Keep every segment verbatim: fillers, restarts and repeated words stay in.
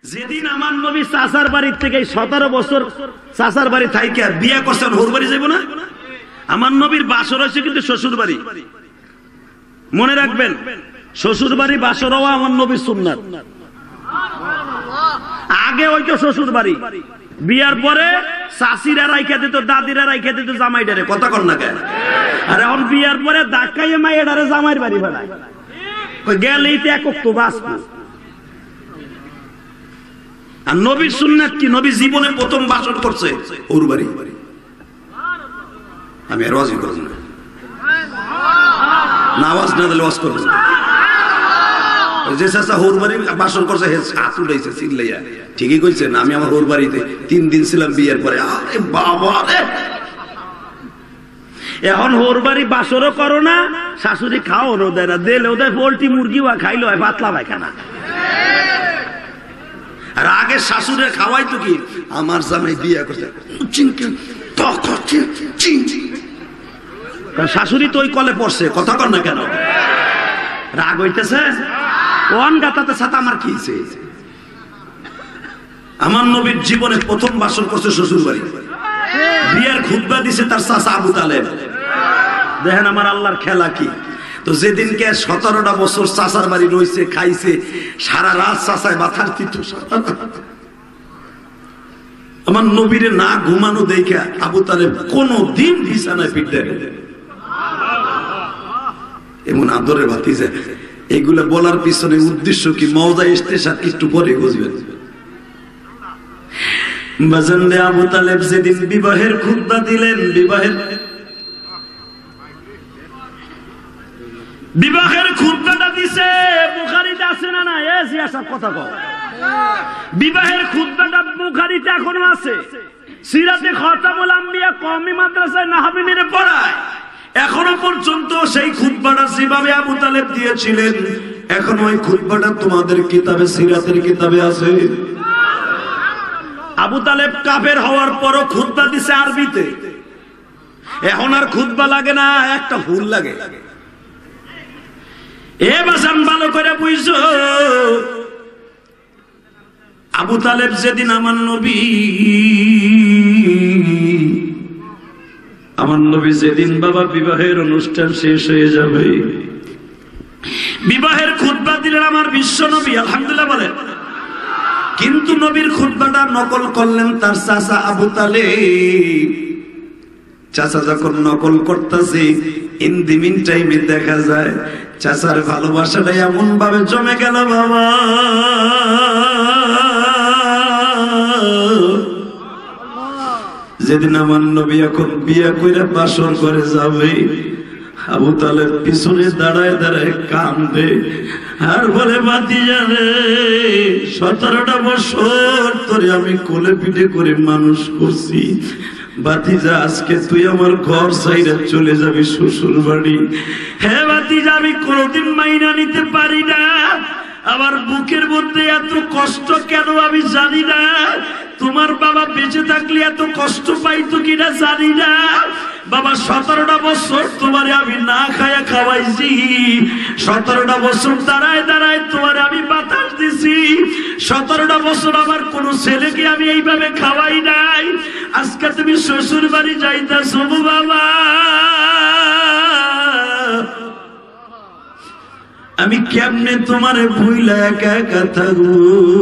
যেদিন আমার নবী চাচার বাড়ির থেকে সতেরো বছর চাচার বাড়ি থাইকা বিয়া করছেন হোর বাড়ি যাইব না? আমার নবীর বাসর হয়েছে কিন্তু শ্বশুর বাড়ি। মনে রাখবেন, শ্বশুর বাড়ি বাসর হওয়া আমার নবীর সুন্নাত। আগে হইতো শ্বশুর বাড়ি, বিয়ার পরে চাষিরা রাইখা দিত, দাদিরা রাইখা দিত জামাইডারে। কথা কর না কেন? আর এখন বিয়ার পরে ধাক্কাইয়ে মাইয়াডারে জামাইয়ের বাড়ি ফেলায়। গেলেই তো একক তো বাঁচব। আর নবীর সুন্নাত কি? নবী জীবনে প্রথম বাসর করছে ওর বাড়ি। আমি আর ওয়াজ করব না, না আওয়াজ না দিলে ওয়াজ করব না। যে চাচা হোর বাড়ি বাসর করছে হাত উঠাইছে চিল্লাইয়া, ঠিকই কইছেন। আমি আমার হোর বাড়িতে তিন দিন ছিলাম বিয়ের পরে। আরে বাবা রে, এখন হোর বাড়ি বাসরও করো না, শাশুড়ি খাওয়ানো দেয় না, দিলেও দেয় পোল্ট্রি মুরগি বা খাইলো হয় পাতলা পায়খানা। আর আগে শাশুড়ে খাওয়াই তো কি, আমার জামাই বিয়ে করছে শাশুড়ি তো ওই কলে পড়ছে। কথা কর না কেন? রাগ হইতেছে ওয়ান গাতাতে সাথে আমার কি? আমার নবীর জীবনে প্রথম বাসর করছে শ্বশুর বাড়ি। বিয়ের খুতবা দিছে তার চাচা আবু তালেব। দেখেন আমার আল্লাহর খেলা কি। তো যেদিনকে সতেরোটা বছর চাচার বাড়ি রয়েছে, খাইছে, সারা রাত চাচায় মাথার তিত। আমার নবীরে না ঘুমানো দেখে আবু তালেব কোনো দিন বিছানায় পিঠ দেয়। এমন আদরের ভাতিজা। এগুলা বলার পিছনে উদ্দেশ্য কি? মওজা ইস্তেশাদ একটু পরে বুঝবেন। বাজানরে আবু তালেব যেদিন বিবাহের খুতবা দিলেন, বিবাহের বিবাহের খুতবাটা দিছে বুখারীতে আছে না না? এ জিয়া সব কথা কও। বিবাহের খুতবাটা বুখারীতে এখনো আছে। সিরাতে খতামুল আম্বিয়া কওমি মাদ্রাসায় নাহবিনীরে পড়ায়। এখনো পর্যন্ত সেই খুতবাটা যেভাবে আবু তালেব দিয়েছিলেন, এখন ওই খুতবাটা তোমাদের কিতাবে, সিরাতের কিতাবে আছে। আবু তালেব কাফের হওয়ার পরও খুতবা দিছে আরবিতে। এখন আর খুতবা লাগে না, একটা ফুল লাগে। এ বাসান ভালো করে বুঝছো, আবু তালেব যেদিন আমার নবী আমার নবী যেদিন বাবা বিবাহের অনুষ্ঠান শেষ হয়ে যাবে, বিবাহের খুতবা দিলেন আমার বিশ্ব নবী, আলহামদুলিল্লাহ বলেন। কিন্তু নবীর খুতবাটা নকল করলেন তার চাচা আবু তালেব। চাচা যখন নকল করতেছে, ইন দি মিন টাইমে দেখা যায় চাচার ভালোবাসাটা এমন ভাবে জমে গেল বাবা, যেদিন আমার নবী এখন বিয়ে করে বাসর করে যাবে, আবু তালেব পিছনে দাঁড়ায় দাঁড়ায় কান্দে আর বলে, ভাতিজা রে, সতেরোটা বছর ধরে আমি কোলে পিঠে করে মানুষ করছি, ভাতিজা আজকে তুই আমার ঘর ছাইরা চলে যাবি শ্বশুর বাড়ি। হ্যাঁ ভাতিজা, আমি কোনোদিন মাইনা নিতে পারি না। আমার বুকের মধ্যে এত কষ্ট কেন আমি জানি না। তোমার বাবা বেঁচে থাকলে এত কষ্ট পাইতো কিনা জানি না। বাবা সতেরোটা বছর তোমারে আমি না খায়া খাওয়াইছি, সতেরোটা বছর দাঁড়ায় দাঁড়ায় তোমারে আমি বাতাস দিছি, সতেরোটা বছর আমার কোন ছেলেকে আমি এইভাবে খাওয়াই নাই। আজকে তুমি শ্বশুর বাড়ি যাইতাছো বাবা, আমি কেমনে তোমারে ভুইলা একা একা থাকবো।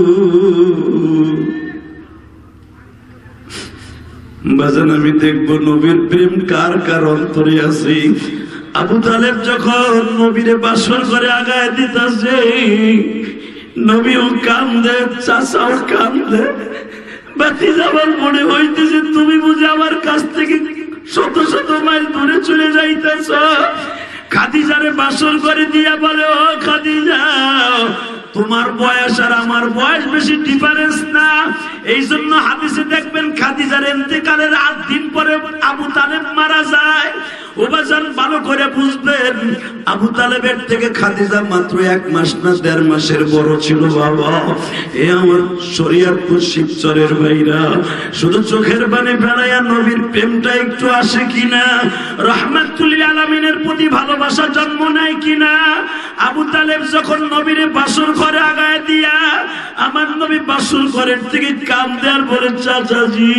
বাজান আমি দেখবো নবীর প্রেম কার কার অন্তরে আছে। আবু তালেব যখন নবীরে বাসর করে আগায় দিতেছে, নবীও কান্দে, চাচাও কান্দে। ভাতিজা, আমার মনে হইতেছে তুমি বুঝে আমার কাছ থেকে শত শত মাইল দূরে চলে যাইতেছ। খাদিজারে বাসর করে দিয়া বলে, ও খাদিজা, তোমার বয়স আর আমার বয়স বেশি ডিফারেন্স না। এই জন্য হাদিসে দেখবেন খাদিজার ইন্তেকালের আট দিন পরে আবু তালেব মারা যায়। ওবাজান ভালো করে বুঝবেন, আবু তালেবের থেকে খাদিজা মাত্র এক মাস না দেড় মাসের বড় ছিল বাবা। এ আমার শরীয়তপুর শিবচরের ভাইরা, শুধু চোখের বাণী ফেলাইয়া নবীর প্রেমটা একটু আসে কিনা, রহমাতুল আলামিনের প্রতি ভালোবাসা জন্ম নেয় কিনা। আবু তালেব যখন নবীরে বাসর ঘরে আগায় দিয়া আমার নবী বাসর ঘরের থেকে কান দেওয়ার পরে চাচাজি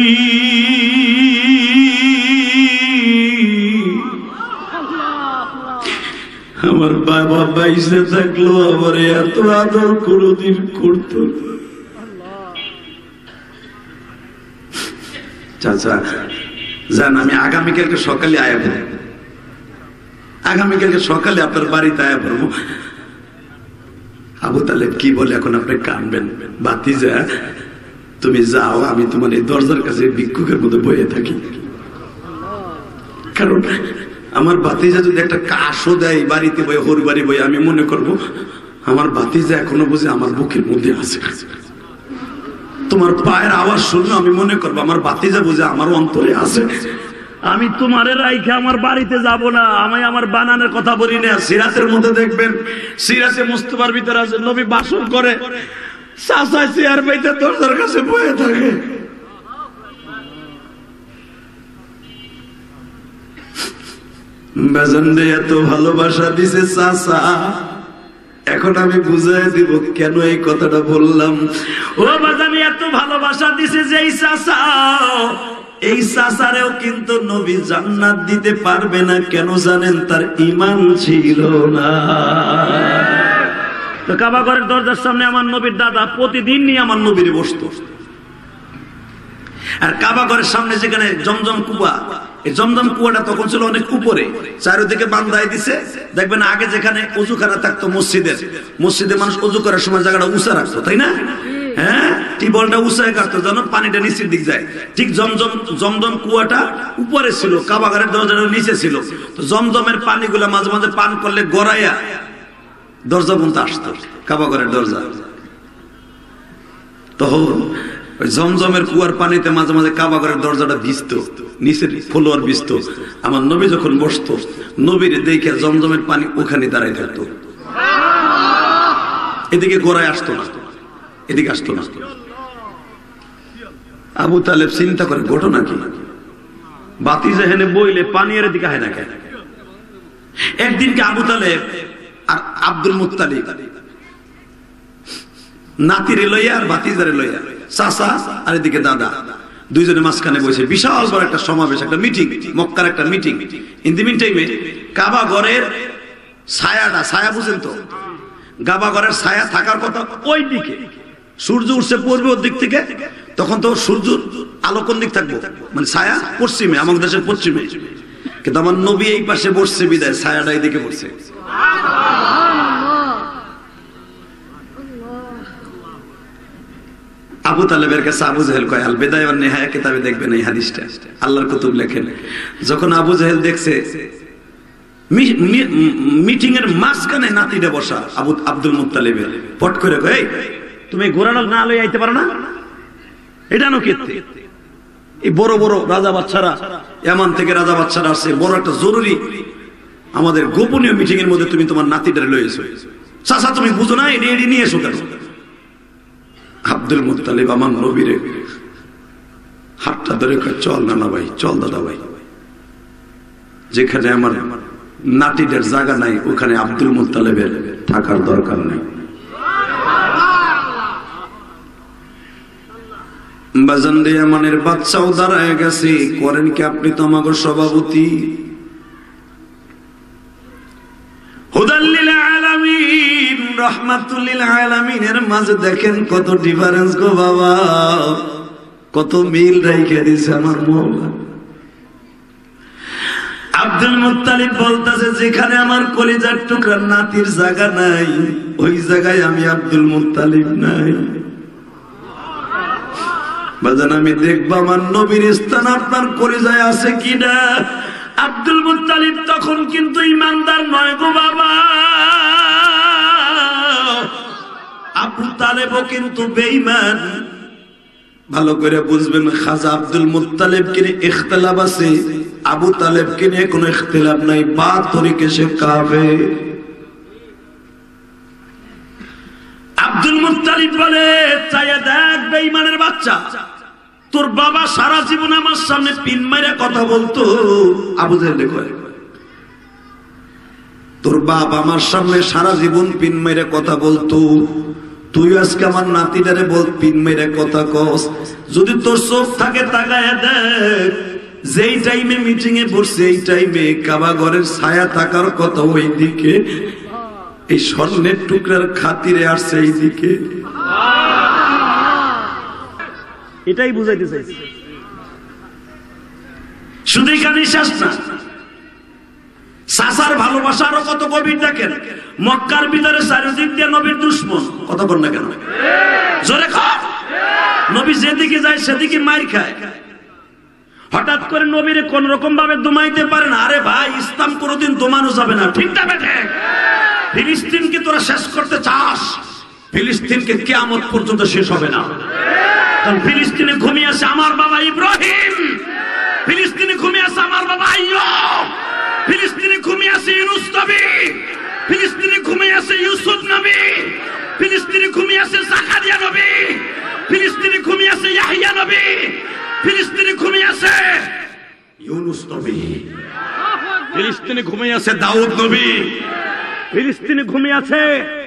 আমার বাবা বাইসে থাকলো আমার এত আদর কোনদিন করতো না। চাচা জান আমি আগামীকালকে সকালে আয়া পড়ব, আগামীকালকে সকালে আপনার বাড়িতে আয়া পড়বো। আবু তালেব কি বলে এখন আপনি কানবেন, ভাতিজা তুমি যাও, আমি তোমার এই দরজার কাছে ভিক্ষুকের মধ্যে বয়ে থাকি। কারণ আমার ভাতিজা যদি একটা কাশও দেয় বাড়িতে বই হর বাড়ি বই, আমি মনে করব আমার ভাতিজা এখনো বুঝে আমার বুকের মধ্যে আছে। তোমার পায়ের আওয়াজ শুনলে আমি মনে করবো আমার ভাতিজা বুঝে আমার অন্তরে আছে। আমি তোমারে রাইখে আমার বাড়িতে যাব না, আমি আমার বানানের কথা বলি না। সিরাতের মধ্যে দেখবেন, সিরাতে মুস্তাফার ভিতরে আছে নবী বাসন করে চাচা চেয়ার পাইতে দরজার কাছে বয়ে থাকে। বেজন্ডে এত ভালোবাসা দিছে চাচা, এখন আমি বুঝাই দিব কেন এই কথাটা বললাম। ও বাজানি এত ভালোবাসা দিছে যে এই চাচা, এই চাচারেও কিন্তু নবী জান্নাত দিতে পারবে না। কেন জানেন? তার ঈমান ছিল না। তো কাবা ঘরের দরজার সামনে আমার নবীর দাদা প্রতিদিন নিয়ে আমার নবীর বসতো। আর কাবা ঘরের সামনে যেখানে জমজম কুয়া, এই জমজম কুয়াটা তখন ছিল অনেক উপরে, চারিদিকে বান্ধাই দিছে। দেখবেন আগে যেখানে অজুখানা থাকতো মসজিদের, মসজিদে মানুষ অজু করার সময় জায়গাটা উঁচা রাখতো, তাই না? হ্যাঁ, টিবলটা উঁচায় কাটতো যেন পানিটা নিচের দিক যায়। ঠিক জমজম জমজম কুয়াটা উপরে ছিল, কাবা ঘরের দরজাটা নিচে ছিল। তো জমজমের পানিগুলা মাঝে মাঝে পান করলে গড়াইয়া দরজা পর্যন্ত আসতো, কাবা ঘরের দরজা। তখন ওই জমজমের কুয়ার পানিতে মাঝে মাঝে কাবা ঘরের দরজাটা ভিজতো, নিচের ফ্লোর ভিজতো। আমার নবী যখন বসতো, নবীর দেখে জমজমের পানি ওখানে দাঁড়াই থাকতো, এদিকে গোড়ায় আসতো না, এদিকে আসতো না। আবু তালেব চিন্তা করে ঘটনা কি, বাতি যেখানে বইলে পানি এর দিকে হয় না কেন? একদিনকে আবু তালেব আর আব্দুল মুত্তালিব নাতিরে লইয়া আর ভাতিজারে লইয়া, চাচা আর এদিকে দাদা, দুইজনে মাঝখানে বসে বিশাল বড় একটা সমাবেশ, একটা মিটিং, মক্কার একটা মিটিং। ইন দি মিন টাইমে কাবা ঘরের ছায়াটা, ছায়া বুঝেন তো, কাবা ঘরের ছায়া থাকার কথা ওই দিকে, সূর্য উঠছে পূর্বে ওর দিক থেকে, তখন তো সূর্য আলো কোন দিক থাকবো, মানে ছায়া পশ্চিমে, আমাদের দেশের পশ্চিমে। কিন্তু আমার নবী এই পাশে বসছে বিদায় ছায়াটা এইদিকে পড়ছে। আবু তালেবের কাছে আবু জেহেল কয়, আল বিদায়া ওয়ান নিহায়া কিতাবে দেখবেন এই হাদিসটা, আল্লাহর কুতুব লেখেন। যখন আবু জেহেল দেখছে মিটিং এর মাঝখানে নাতিটা বসা আবু আব্দুল মুত্তালিবের, পট করে কয়, এই তুমি ঘোড়াটা না লই আইতে পারো না? এটা নো কেতে এই বড় বড় রাজা বাচ্চারা, এমন থেকে রাজা বাচ্চারা আসছে, বড় একটা জরুরি আমাদের গোপনীয় মিটিং এর মধ্যে তুমি তোমার নাতিটারে লই এসো। চাচা তুমি বুঝো না, এডি এডি নিয়ে এসো কেন? আব্দুল মুত্তালিব আমার নবীরে হাতটা ধরে কয়, চল না ভাই, চল দাদা ভাই, যেখানে আমার নাতিদের জায়গা নাই ওখানে আব্দুল মুত্তালিবের থাকার দরকার নেই। বাজান্ডে আমানের বাচ্চাও দাঁড়ায় গেছে, করেন কি আপনি তো আমাদের সভাপতি। হুদাল্লিল আলামিন, রাহমাতুল লিল আলামিনের মাঝে দেখেন কত ডিফারেন্স গো বাবা, কত মিল রেখে দিয়েছে আমার মওলা। আব্দুল মুত্তালিব বলতেছে, যেখানে আমার কলিজার টুকরা নাতির জায়গা নাই, ওই জায়গায় আমি আব্দুল মুত্তালিব নাই। বাজান আমি দেখবো আমার নবীর স্থান আপনার কলিজায় আছে কিনা। আব্দুল মুত্তালিব তখন কিন্তু ইমানদার নয় গো বাবা, আবু তালেবও কিন্তু বেঈমান। ভালো করে বুঝবেন, খাজা আব্দুল মুত্তালিব কে নিয়ে ইখতিলাফ আছে, আবু তালেব কে নিয়ে কোনো ইখতিলাফ নাই। বা তরিকে সে কাফের। আব্দুল মুত্তালিব বলে, চাইয়া দেখ বেঈমানের বাচ্চা, তোর বাবা সারা জীবন আমার সামনে পিন মাইরা কথা বলতো। আবু জেহেল কয়, তোর বাপ আমার সামনে সারা জীবন পিন মেরে কথা বলতো, তুই আজকে আমার নাতিটারে বল পিন মেরে কথা কস। যদি তোর চোখ থাকে তাকায় দেখ, যেই টাইমে মিটিং এ বসছে এই টাইমে কাবা ঘরের ছায়া থাকার কথা ওই দিকে, এই স্বর্ণের টুকরার খাতিরে আসছে এই দিকে। এটাই বুঝাইতে চাইছি। শুধু এখানে শেষ না, চাচার ভালোবাসা আরো কত গভীর দেখেন। মক্কার ভিতরে চারিদিক দিয়ে নবীর দুশ্মন, কথা বল না কেন জোরে খাও। নবী যেদিকে যায় সেদিকে মার খায়। হঠাৎ করে নবীর কোন রকম ভাবে দমাইতে পারে না। আরে ভাই, ইসলাম কোনোদিন দমানো যাবে না, ঠিক না বেঠে? ফিলিস্তিনকে তোরা শেষ করতে চাস, ফিলিস্তিনকে কিয়ামত পর্যন্ত শেষ হবে না। কারণ ফিলিস্তিনে ঘুমিয়ে আছে আমার বাবা ইব্রাহিম, ফিলিস্তিনে ঘুমিয়ে আছে আমার বাবা আইয়ুব, ফিলিস্তিনে ঘুমিয়ে আছে ইউনূস নবী, ফিলিস্তিনে ঘুমিয়ে আছে ইউসুফ নবী, ফিলিস্তিনে ঘুমিয়ে আছে জাকারিয়া নবী, ফিলিস্তিনে ঘুমিয়ে আছে ইয়াহইয়া নবী, ফিলিস্তিনে ঘুমিয়ে আছে ইউনূস নবী, ফিলিস্তিনে ঘুমিয়ে আছে দাউদ নবী, ফিলিস্তিনে ঘুমিয়ে আছে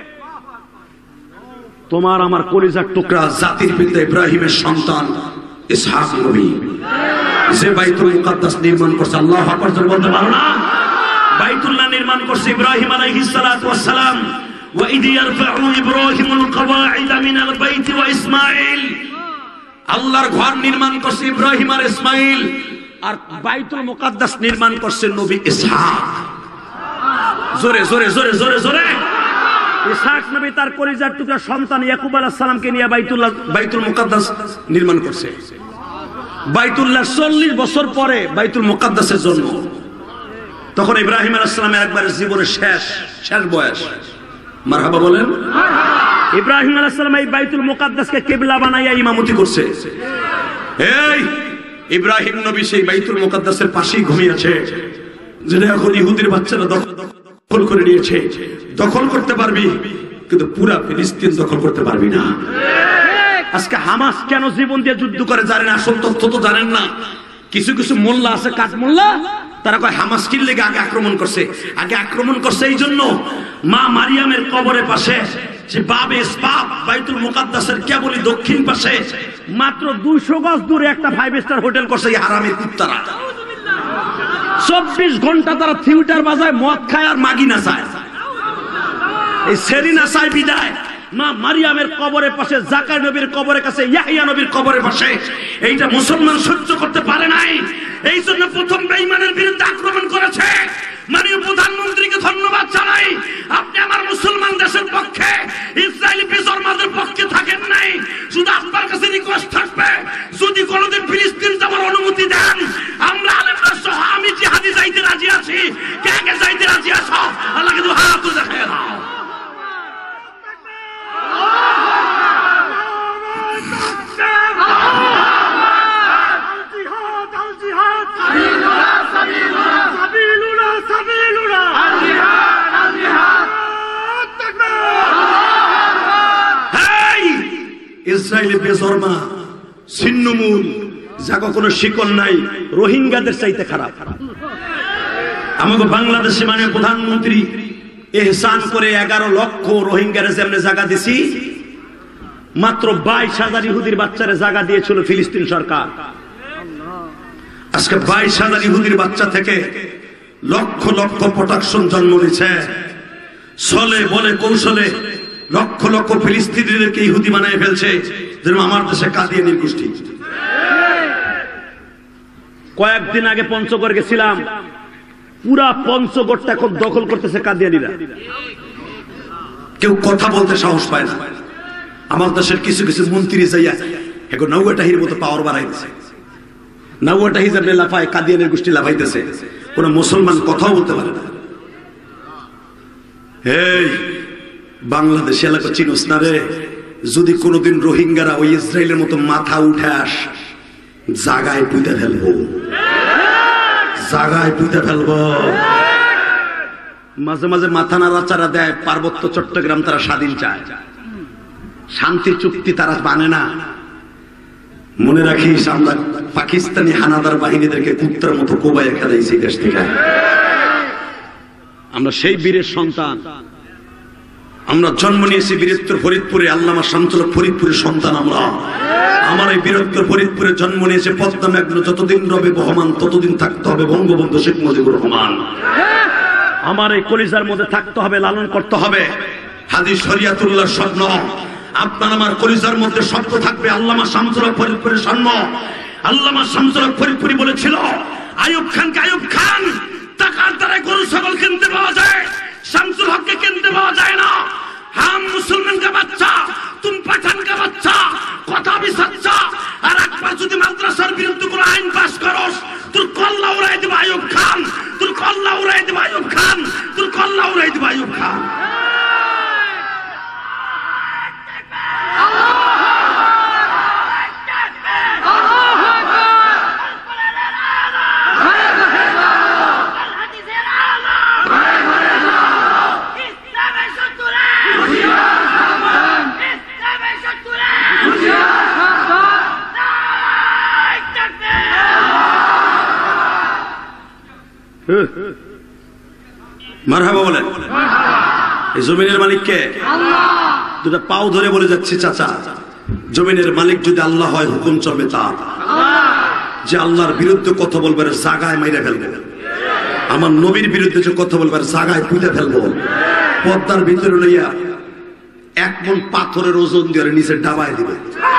তোমার আমার কলিজার টুকরা জাতির পিতা ইব্রাহিমের সন্তান ইসহাক নবী, যে বাইতুল মুকাদ্দাস নির্মাণ করছে। আল্লাহু আকবার বলতে পারো না? বাইতুল্লাহ নির্মাণ করছে ইব্রাহিম আলাইহিস সালাতু ওয়াস সালাম। ওয়া ইদ ইয়ারফাউ ইব্রাহিমুল কওয়াইদা মিনাল বাইতি ওয়া ইসমাঈল, আল্লাহর ঘর নির্মাণ করছে ইব্রাহিম আর ইসমাঈল, আর বাইতুল মুকাদ্দাস নির্মাণ করছে নবী ইসহাক। জোরে জোরে জোরে জোরে জোরে। ইসহাক নবী তার কলিজার টুকরা সন্তান ইয়াকুব আলাইহিস সালামকে নিয়ে বাইতুল্লাহ বাইতুল মুকাদ্দাস নির্মাণ করছে। বাইতুল্লাহ চল্লিশ বছর পরে বাইতুল মুকাদ্দাসের জন্ম। তখন ইব্রাহিম আলাইহিস সালামের একবারে জীবনের শেষ শেষ বয়স। মারহাবা বলেন। ইব্রাহিম আলাইহিস সালাম এই বাইতুল মুকাদ্দাসকে কিবলা বানাইয়া ইমামতি করছে। এই ইব্রাহিম নবী সেই বাইতুল মুকাদ্দাসের পাশেই ঘুমিয়ে আছে, যেটা এখন ইহুদির বাচ্চারা দখল করে নিয়েছে। দখল করতে পারবি, কিন্তু পুরা ফিলিস্তিন দখল করতে পারবি না। আজকে হামাস কেন জীবন দিয়ে যুদ্ধ করে জানেন? আসল তথ্য তো জানেন না। কিছু কিছু মোল্লা আছে, কাঠ মোল্লা, তারা কয় হামাস কি লেগে আগে আক্রমণ করছে। আগে আক্রমণ করছে এই জন্য মা মারিয়ামের কবরের পাশে যে বাবে ইসবাব বাইতুল মুকাদ্দাসের কেবলই দক্ষিণ পাশে মাত্র দুইশো গজ দূরে একটা ফাইভ স্টার হোটেল করছে এই হারামের কুত্তারা। চব্বিশ ঘন্টা তারা থিয়েটার বাজায়, মদ খায় আর মাগি নাচায়। এই সেরিনা চায় বিদায়। মা মারিয়ামের কবরের পাশে, জাকারিয়া নবীর কবরের কাছে, ইয়াহইয়া নবীর কবরের পাশে এইটা মুসলমান সহ্য করতে পারে নাই। এই জন্য প্রথম বেঈমানের বিরুদ্ধে আক্রমণ করেছে। মাননীয় প্রধানমন্ত্রীকে ধন্যবাদ জানাই, আপনি আমার মুসলমান দেশের পক্ষে, ইসরায়েলি বেজরমাদের পক্ষে থাকেন নাই। শুধু আপনার কাছে রিকোয়েস্ট থাকবে, যদি কোনোদিন ফিলিস্তিন যাওয়ার অনুমতি দেন, আমরা আলেমরা সহ আমি জিহাদি যাইতে রাজি আছি। কে কে যাইতে রাজি আছো? আল্লাহকে দুই হাত তুলে দেখায় দাও। ইসরায়েলি বেজরমা ছিন্নমূল, যাকে কোনো শিকল নাই, রোহিঙ্গাদের চাইতে খারাপ। আমাকে বাংলাদেশে মাননীয় প্রধানমন্ত্রী এহসান করে এগারো লক্ষ রোহিঙ্গারে যেমনে জায়গা দিছি, মাত্র বাইশ হাজার ইহুদির বাচ্চারে জায়গা দিয়েছিল ফিলিস্তিন সরকার। আজকে বাইশ হাজার ইহুদির বাচ্চা থেকে লক্ষ লক্ষ প্রোটেকশন জন্ম নিচ্ছে। চলে বলে কৌশলে লক্ষ লক্ষ ফিলিস্তিনিদেরকে ইহুদি বানায় ফেলছে, যেরকম আমার দেশে কাদিয়ানির গোষ্ঠী। কয়েকদিন আগে পঞ্চগড় গেছিলাম, পুরা পঞ্চগড়টা এখন দখল করতেছে কাদিয়ানিরা। কেউ কথা বলতে সাহস পায় না। আমার দেশের কিছু কিছু মন্ত্রী যাইয়া এখন নৌয়াটাহির মতো পাওয়ার বাড়াইতেছে। নৌয়াটাহি যাবে লাফায়, কাদিয়ানির গোষ্ঠী লাফাইতেছে, কোন মুসলমান কথাও বলতে পারে না। এই বাংলাদেশ এলাকা চিনোস না রে? যদি কোনোদিন রোহিঙ্গারা ওই ইসরায়েলের মতো মাথা উঠে আস, জাগায় পুঁতে ফেলবো, জাগায় পুঁতে ফেলবো। মাঝে মাঝে মাথা নাড়াচাড়া দেয়। পার্বত্য চট্টগ্রাম তারা স্বাধীন চায়, শান্তি চুক্তি তারা মানে না। মনে রাখিস, আমরা পাকিস্তানি হানাদার বাহিনীদেরকে কুত্তার মতো কোবায় খেলাইছি দেশ থেকে। আমরা সেই বীরের সন্তান। আমরা জন্ম নিয়েছি বীরত্তর ফরিদপুরে, আল্লামা শামসুল হক ফরিদপুরের সন্তান আমরা। আমার এই বীরত্তর ফরিদপুরে জন্ম নিয়েছে পদ্মা মেঘনা যতদিন রবে বহমান ততদিন থাকতে হবে বঙ্গবন্ধু শেখ মুজিবুর রহমান। আমার এই কলিজার মধ্যে থাকতে হবে, লালন করতে হবে হাজী শরিয়াতুল্লাহর স্বপ্ন। আপনার আমার কলিজার মধ্যে স্বপ্ন থাকবে আল্লামা শামসুল হক ফরিদপুরের স্বপ্ন। আল্লামা শামসুল হক ফরিদপুরি বলেছিল, আইয়ুব খানকে আইয়ুব খান টাকার দ্বারা গরু ছাগল কিনতে পাওয়া যায়, শামসুল হককে কিনতে পাওয়া যায় না। হাম মুসলমান কা বাচ্চা, তুম পাঠান কা বাচ্চা, কথা भी सच्चा। আর একবার যদি মাদ্রাসার বিরুদ্ধে কোনো আইন পাস করস, তোর কল্লা উড়াই দেব আইয়ুব খান, তোর কল্লা উড়াই দেব আইয়ুব খান, তোর কল্লা উড়াই দেব আইয়ুব খান। মারহাবা বলেন। এই জমিনের মালিক কে? আল্লাহ। দুটা পাও ধরে বলে যাচ্ছি চাচা, জমিনের মালিক যদি আল্লাহ হয় হুকুম চলবে তার। যে আল্লাহর বিরুদ্ধে কথা বলবে জাগায় মাইরে ফেলবো, আমার নবীর বিরুদ্ধে যে কথা বলবে জাগায় পুঁতে ফেলবো। পদ্মার ভিতরে লইয়া এক মন পাথরের ওজন দিয়ে নিচে ডাবায় দিবে।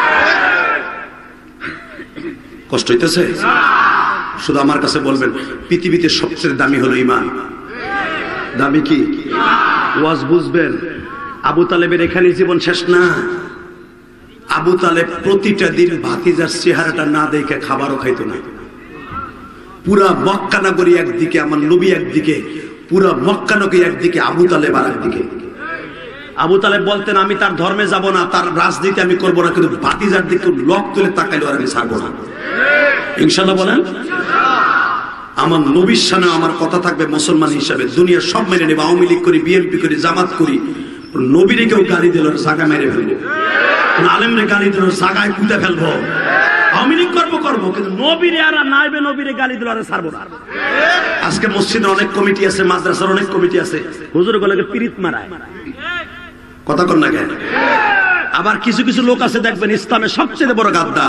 কষ্ট হইতেছে? শুধু আমার কাছে বলবেন, পৃথিবীতে সবচেয়ে দামি হলো ঈমান। দামি কি? ওয়াজ বুঝবেন। আবু তালেবের এখানে জীবন শেষ না। আবু তালেব প্রতিটা দিন ভাতিজার চেহারাটা না দেখে খাবারও খাইতো না। পুরা মক্কা নগরী একদিকে, আমার নবী একদিকে, পুরা মক্কা নগরী একদিকে, আবু তালেব আর একদিকে। আবু তালেব বলতেন, আমি তার ধর্মে যাব না, তার রাজনীতি আমি করবো না, কিন্তু ভাতিজার দিকে লক তুলে তাকাইলে আর আমি ছাড়বো না। ইনশাআল্লাহ বলেন। আমার নবীর সামনে আমার কথা থাকবে মুসলমান হিসাবে। দুনিয়া সব মেনে নেবে, আওয়ামী লীগ করি, বিএনপি করি, জামাত করি, নবীরে কেউ গালি দিল জায়গা মেরে ফেলবো, আলেমরে গালি দিল জায়গায় পুঁতে ফেলবো। আওয়ামী লীগ করবো করবো, কিন্তু নবীরে আর নাইবে নবীরে গালি দিল আর ছাড়বো না। আজকে মসজিদের অনেক কমিটি আছে, মাদ্রাসার অনেক কমিটি আছে, হুজুর গুলোকে পিরিত মারায়, কথা কন না কেন? আবার কিছু কিছু লোক আছে দেখবেন ইসলামের সবচেয়ে বড় গাদ্দার,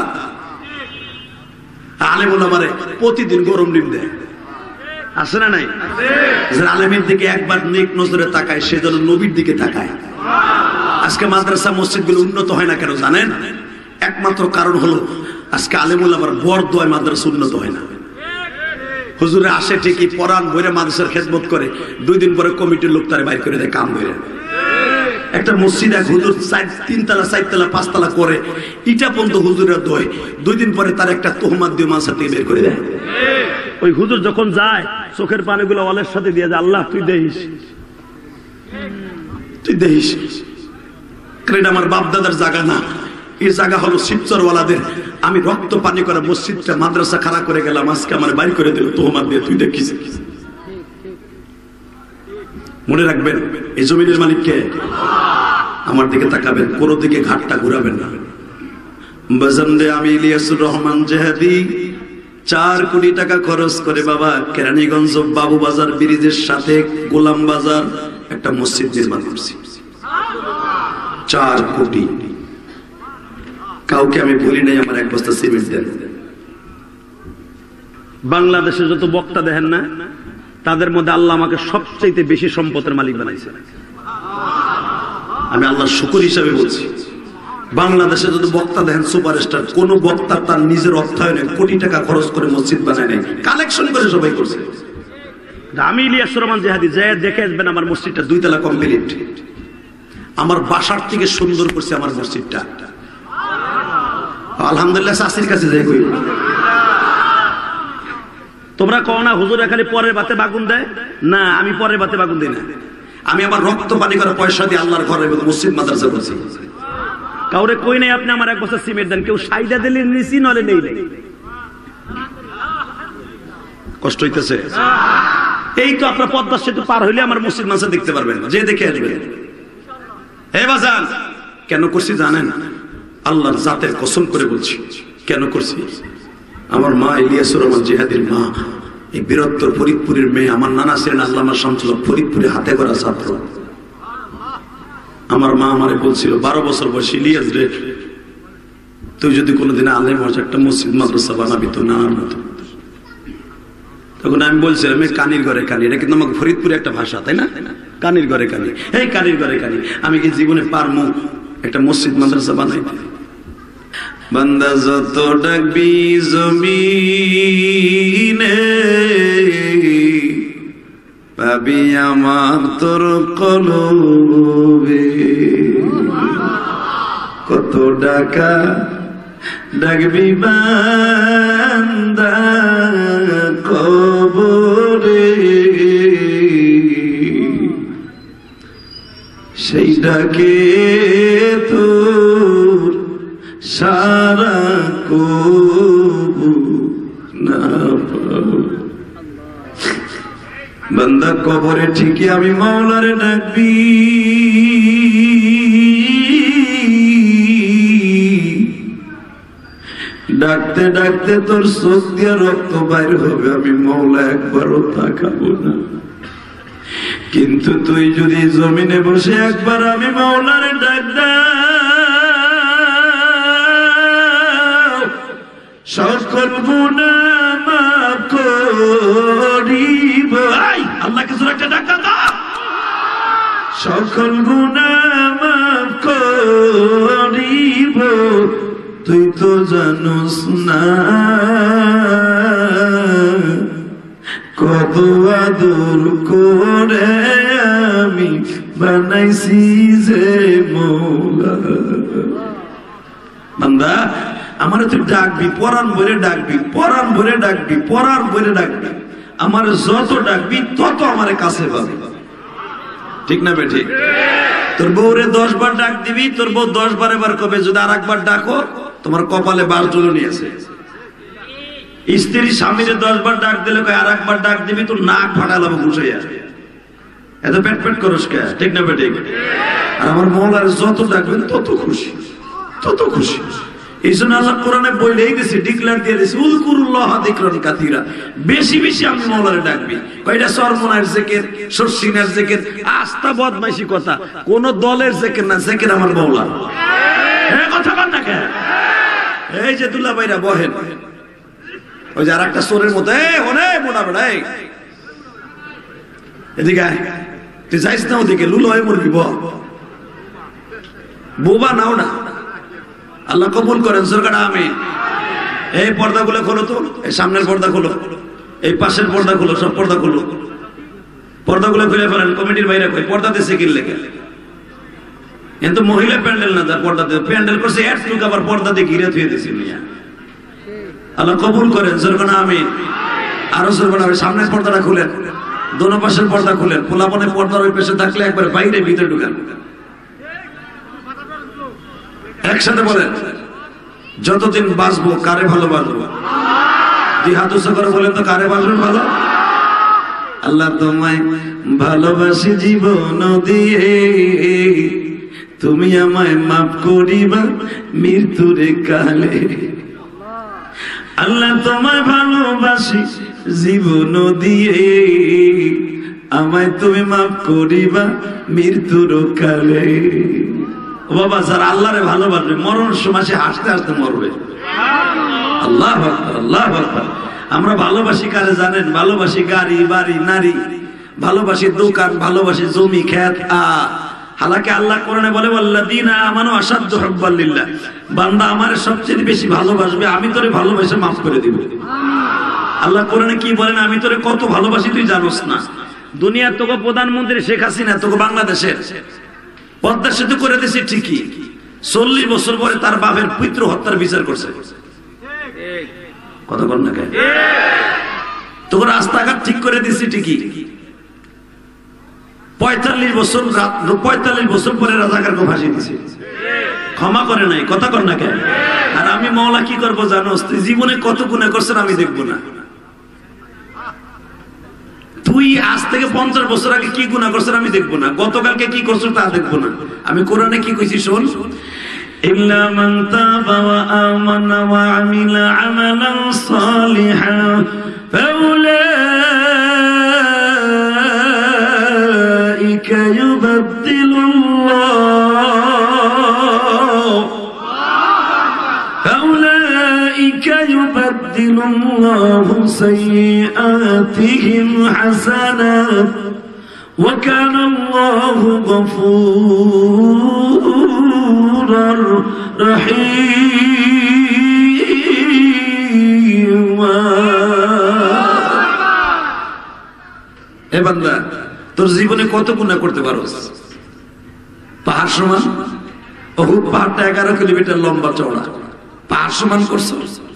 আলেম ওলামারে প্রতিদিন গরম ডিম দেয়। আছে না নাই? আলেমের দিকে একবার নেক নজরে তাকায়, সে যেন নবীর দিকে তাকায়। আজকে মাদ্রাসা মসজিদ গুলো উন্নত হয় না কেন জানেন? একমাত্র কারণ হলো আজকে আলেম ওলামার বর দোয়ায় মাদ্রাসা উন্নত হয় না। হুজুরে আসে ঠিকই, পরান বইরে মাদ্রাসার খেদমত করে, দুই দিন পরে কমিটির লোক তারে বাইর করে দেয় কাম ধরে। একটা মসজিদ এক হুজুর তিনতলা চারতলা পাঁচতলা করে, ইটা পর্যন্ত হুজুরের দোয়, দুই দিন পরে তার একটা তোহমাত দিয়ে মাদ্রাসা থেকে বের করে দেয়। ওই হুজুর যখন যায় চোখের পানিগুলো ওয়ালের সাথে দিয়ে যায়, আল্লাহ তুই দেখিস, তুই দেখিস। এটা আমার বাপ দাদার জায়গা না, এই জায়গা হলো শিবচরওয়ালাদের। আমি রক্ত পানি করা মসজিদটা মাদ্রাসা খাড়া করে গেলাম, আজকে আমার বাইর করে দিল তোহমাত দিয়ে, তুই দেখিস। মনে রাখবেন, এই জমিনের মালিক কে? আমার দিকে তাকাবেন, কোন দিকে ঘাটটা ঘুরাবেন না। বাজানরে আমি ইলিয়াসুর রহমান জেহাদি চার কোটি টাকা খরচ করে বাবা কেরানীগঞ্জ বাবু বাজার ব্রিজের সাথে গোলাম বাজার একটা মসজিদ নির্মাণ করছি। চার কোটি। কাউকে আমি বলি নাই আমার এক বস্তা সিমেন্ট দেন। বাংলাদেশে যত বক্তা দেখেন না, তাদের মধ্যে আল্লাহ আমাকে সবচেয়ে বেশি সম্পদের মালিক বানাইছে। আমি আল্লাহর শুকর হিসাবে বলছি, বাংলাদেশে যদি বক্তা দেখেন সুপারস্টার, কোন বক্তা তার নিজের অর্থায়নে কোটি টাকা খরচ করে মসজিদ বানায় নাই, কালেকশন করে সবাই করছে। আমি ইলিয়াসুর রহমান জেহাদি যে দেখে আসবেন আমার মসজিদটা দুইতলা কমপ্লিট, আমার বাসার থেকে সুন্দর করছে আমার মসজিদটা। আলহামদুলিল্লাহ। চাষির কাছে যাই কই, তোমরা কও না হুজুর খালি পরের বাতে বাগুন দেয় না, আমি পরের বাতে বাগুন দিই না। আমি আমার রক্ত পানি করা পয়সা দিয়ে আল্লাহর ঘর এবং মসজিদ মাদ্রাসা করছি। কাউরে কই নাই আপনি আমার এক বছর সিমেন্ট দেন, কেউ সাইডা দিলে নিছি নলে নেই নেই। কষ্ট হইতেছে? এই তো আপনার পদ্মা সেতু পার হইলে আমার মসজিদ মাদ্রাসা দেখতে পারবেন, যে দেখে আসবেন। এই বাজান কেন করছি জানেন? আল্লাহর জাতের কসম করে বলছি কেন করছি। আমার মা ইলিয়াসুর রহমান জিহাদির মা এই বীরত্তর ফরিদপুরের মেয়ে, আমার নানা ছিলেন আল্লামা শামসুল হক, ফরিদপুরে হাতে করা ছাত্র। আমার মা আমারে বলছিল বারো বছর বয়সে, ইলিয়াস রে তুই যদি কোনোদিন আলেম হস একটা মসজিদ মাদ্রাসা বানাবি তো নানার মতো। তখন আমি বলছিলাম এই কানির ঘরে কানি, এটা কিন্তু আমাকে ফরিদপুরে একটা ভাষা, তাই না? কানির ঘরে কানি, এই কানির ঘরে কানি, আমি কি জীবনে পারমু একটা মসজিদ মাদ্রাসা বানাইতে? বান্দা যত ডাকবি জমিনে পাবি আমার তোর কলবে, কত ডাকা ডাকবি বান্দা কবরে, সেই ডাকে তোর সারা কবু না পাবো। বান্দা কবরে ঠিকই আমি মাওলারে ডাকবি, ডাকতে ডাকতে তোর চোখ দিয়ে রক্ত বাইর হবে, আমি মাওলা একবারও তাকাবো না। কিন্তু তুই যদি জমিনে বসে একবার আমি মাওলারে ডাক দাও, সকল গুনাহ মাফ করিব। আল্লাহ কিছু একটা ডাক দাও, সকল গুনাহ মাফ করিব। তুই তো জানোস না কত আদর করে আমি বানাইছি যে মৌলা। বান্দা আমার তুই ডাকবি, পরাণ ভরে ডাকবি, পরাণ ভরে ডাকবি, পরাণ ভরে ডাকবি, আমার যত ডাকবি তত আমার কাছে পাবি, ঠিক না বেঠিক? তোর বউরে দশ বার ডাক দিবি, তোর বউ দশ বার এবার কবে যদি আর একবার ডাকো তোমার কপালে বার চলে নিয়েছে। স্ত্রী স্বামীরে দশ বার ডাক দিলে আর একবার ডাক দিবি তোর নাক ফাটালাম ঘুষাইয়া, এত পেট পেট করস কে, ঠিক না বেঠিক? আর আমার মৌলার যত ডাকবেন তত খুশি, তত খুশি। এই জন্য আল্লাহ কোরআনে বলেই দিয়েছে, ডিক্লেয়ার দিয়ে দিয়েছে, উযকুরুল্লাহ যিকরান কাসীরা, বেশি বেশি আমি মাওলারে ডাকবি। কয়টা সরমনের জিকির, শর্ষিনের জিকির, আস্তা বদমাইশি কথা, কোন দলের জিকির না, জিকির আমার মাওলা। এই কথা বল না কেন? এই যে দুলা ভাইরা বহেন, ওই যে আরেকটা সোরের মতো, এই ওরে মোটা বেড়া, এদিকে তুই যাইস না ওদিকে, লুলো হয়ে মরবি, বোবা নাও না। আল্লাহ কবুল করেন সরকার, আমি এই পর্দাগুলো খোলো তো, এই সামনের পর্দা খোলো, এই পাশের পর্দা খোলো, সব পর্দা খোলো, পর্দাগুলো খুলে ফেলেন। কমিটির বাইরে কই পর্দাতে সেকিল লেগে, কিন্তু মহিলা প্যান্ডেল না, যার পর্দাতে প্যান্ডেল করছে এক টুক আবার পর্দাতে ঘিরে থুয়ে দিয়েছি। আল্লাহ কবুল করেন সরকার, আমি আরো সরকার আমি সামনের পর্দাটা খুলেন, দোনো পাশের পর্দা খুলেন, পোলাপনে পর্দার ওই পাশে থাকলে একবার বাইরে ভিতরে ঢুকেন, একসাথে বলেন যতদিন বাঁচবো কারে ভালোবাসবো, দুই হাত উঁচু করে বলেন তো কারে বাসবেন ভালো? আল্লাহ তোমায় ভালোবাসি জীবন দিয়ে, তুমি আমায় মাফ করিবা মৃত্যুরে কালে। আল্লাহ তোমায় ভালোবাসি জীবন দিয়ে, আমায় তুমি মাফ করিবা মৃত্যুর কালে। বাবা যারা আল্লাহরে ভালোবাসবে মরণের সময় সে হাসতে হাসতে মরবে। আল্লাহু আকবার, আল্লাহু আকবার। আমরা ভালোবাসি কারে জানেন? ভালোবাসি গাড়ি বাড়ি নারী, ভালোবাসি দোকান, ভালোবাসি জমি ক্ষেত। আ হালাকে আল্লাহ কোরআনে বলে ওয়াল্লাযীনা আমানু আশাদ্দু হুব্বাল লিল্লাহ, বান্দা আমারে সবচেয়ে বেশি ভালোবাসবে, আমি তোরে ভালোবেসে মাফ করে দিব। আল্লাহ কোরআনে কি বলেন? আমি তোরে কত ভালোবাসি তুই জানোস না। দুনিয়ার তোকে প্রধানমন্ত্রী শেখ হাসিনা, তোকে বাংলাদেশের পদ্মা সেতু করে দিয়েছে ঠিকই, চল্লিশ বছর পরে তার বাপের পিতৃ হত্যার বিচার করছে। কথা বল না কেন? তোকে রাস্তাঘাট ঠিক করে দিয়েছে ঠিকই, পঁয়তাল্লিশ বছর পঁয়তাল্লিশ বছর পরে রাজাকারকে ফাঁসি দিছে, ক্ষমা করে নাই। কথা কর না কেন? আর আমি মাওলা কি করবো জানোস? তুই জীবনে কত গুনাহ করছেন আমি দেখবো না। তুই আজ থেকে পঞ্চাশ বছর আগে কি গুনাহ করছেন আমি দেখবো না। গতকালকে কি করছো তা দেখবো না। আমি কোরআনে কি কইছি শোন, ইল্লা মান তাবা ওয়া আমানা ওয়া আমিলা আমালান সালিহান ফাউলা أولئك يبدل الله سيئاتهم حسنات وكان الله غفورا رحيما এ বান্দা তোর জীবনে কত গুনাহ করতে পারোস? পাহাড় সমান। ওহুদ পাহাড়টা এগারো কিলোমিটার লম্বা চওড়া, পাহাড় সমান করছো।